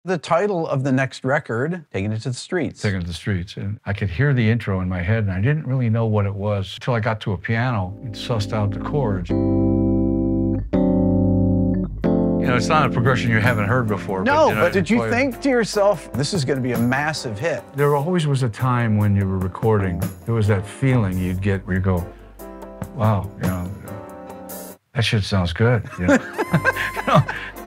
The title of the next record, Taking It to the Streets. Taking It to the Streets. And I could hear the intro in my head, and I didn't really know what it was until I got to a piano and sussed out the chords. You know, it's not a progression you haven't heard before. No, you know, but did you think to yourself, this is going to be a massive hit? There always was a time when you were recording, there was that feeling you'd get where you go, wow, you know, that shit sounds good. You know? You know?